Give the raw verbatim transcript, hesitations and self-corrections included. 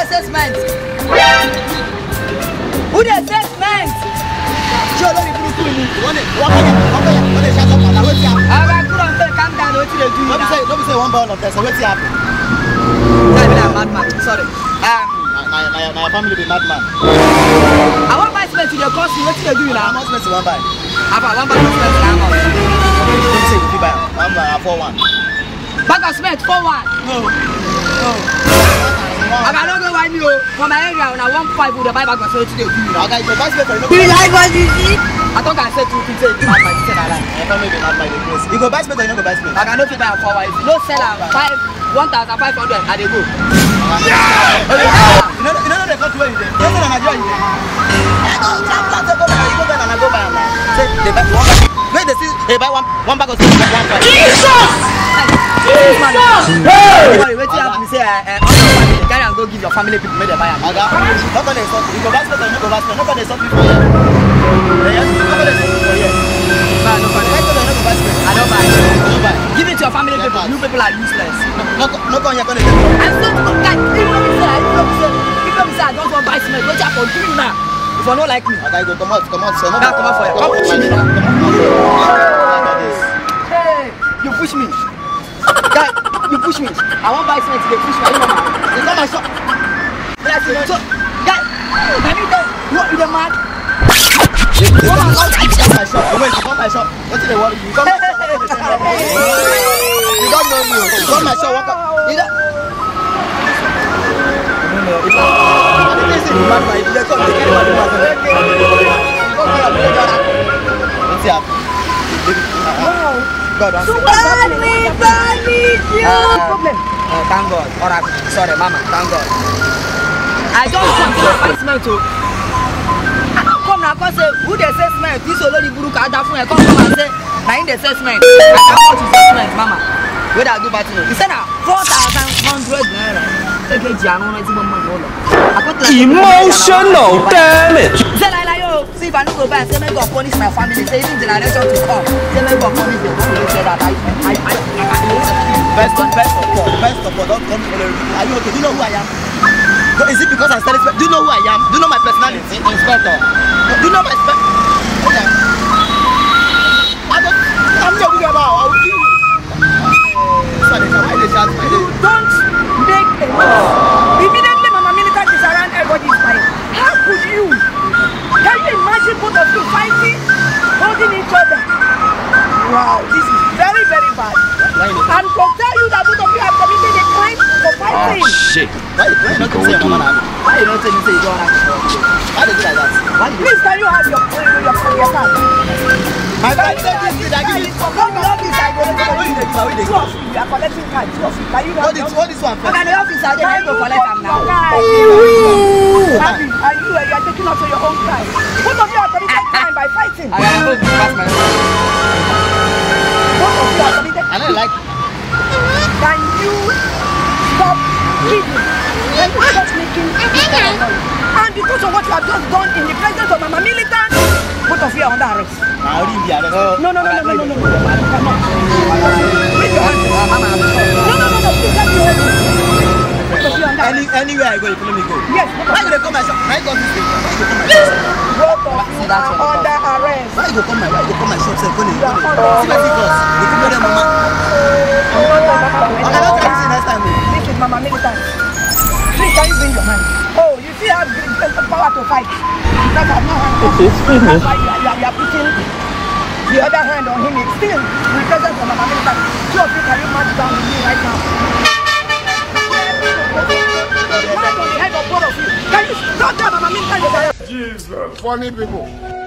assessment? Who the assessment? Sure, don't you do me. One day, one day, one day, one day, shut up. I will tell you. I will calm down. What you do? Don't say, don't say one ball of this. What's happening? I'm a madman. Sorry. Um, my my my family be madman. I want buy cement to your costume. What you do now? How much cement you want buy? About one bag of cement. How much? Don't say if you buy. One bag four one. Bag of cement four one. No. No. I cannot go buy you from my area. When I want five, would buy bag of cement to do now? Okay, so buy cement. Do you like what you see? I thought I said two things. Mad man, say that. I thought maybe mad man. You go buy cement or you no go buy cement? I cannot buy four one. If you no sell five. One thousand five hundred, I dey go. Yeah! You know, you know the country where you dey. You know Nigeria you dey. I go transplant go buy, you go buy and I go buy. Say they buy one bag. Where they see they buy one one bag of cement one price. Jesus! Jesus! Hey! Wait till happen say eh all your family carry and go give your family people make they buy am. Oga, no go dey stop. You go buy cement or you no go buy cement. No go dey stop people here. Yes, no go dey stop people here. Buy no go dey. Buy cement or no go buy cement. I don't buy. No buy. Give it to your family people. You people are useless. No, no, come here, come here. I'm so guys. Even if you say, even if you say, even if you say I don't want to buy cement, what you for doing now? If you don't like me, okay, go come out, come out, sir. No, come out for you. Come push me now. Hey, you push me, guy. You push me. I want to buy cement. They push me. You know, it's not my shop. Like you know, so, guy. Can you tell what you the man? You come my shop. Wait, you come my shop. What's the worry? You come my shop. You don't know me. You come my shop. Walk up. You don't. No, no. If I didn't say you mad man, if they come, they can't do mad man. What's up? Wow. God, I'm sorry. Bad bad you. No problem. Oh, thank God. Alright. Sorry, Mama. Thank God. I don't want to buy cement too. Come now, come say, who the assessment? This already broke out of phone. Come come and say, I in the assessment. I can't watch assessment, Mama. Where do I do battle? You said now four thousand hundred naira. Emotional damage. Say like yo, see if I don't go back, say me go punish my family. Say even generation to come, say me go punish them. Say that I, I, I, I. Best of best of all, best of all. Don't come for the. Are you okay? Do you know who I am? Is it because I'm studying? Do you know who I am? Do you know my personality? Inspector. Do you know my spe okay. I don't, I'm not worried about I will kill you. Sorry, why they shout my name? Don't make a mess. Immediately Mama Militant is around, everybody is crying. How could you? Can you imagine both of you fighting, holding each other? Wow, this is very, very bad. I'm going to tell you that both of you have committed a crime for fighting. Oh, shit. Why, why you not say Why you not tell me say you don't have to talk? Why did you like that? Why Please, can you have your uh, your your card? My friend said this is I give you. Come to the office, I go to the office. Two of you, you are collecting cards. Two of you, can you not? What this one? Okay, the office, I don't go collect them now. Happy, and you, you are taking out your own card. Both of you are committed crime by fighting. I am going to pass my own. Both of you are committed. I don't like. Can you stop bleeding? Can you stop making noise? And because of what you have just done in the presence of Mama Militant, both of you are under arrest. I already in the arrest. No, no, no, no, no, no, no, no. Come on. Raise your hands. No, no, no, no. Please let me hold you. Both of you are under arrest. Any, anywhere I go, you follow me go. Yes. Why you come my shop? Why you come this way? Why you come my shop? Both of you are under arrest. Why you come my? Why you come my shop? Say, go there. See my figures. You come there, Mama. I'm not trying to say next time. This is Mama Militant. Please, can you bring your hand? Oh, you see how the power to fight. Because I'm not handcuffed. That's why you are, you are putting the other hand on him. It's still in the presence of Mama Militant. Two of you, can you march down with me right now? March on the head of both of you. Can you stop that, Mama Militant? Jesus, funny people.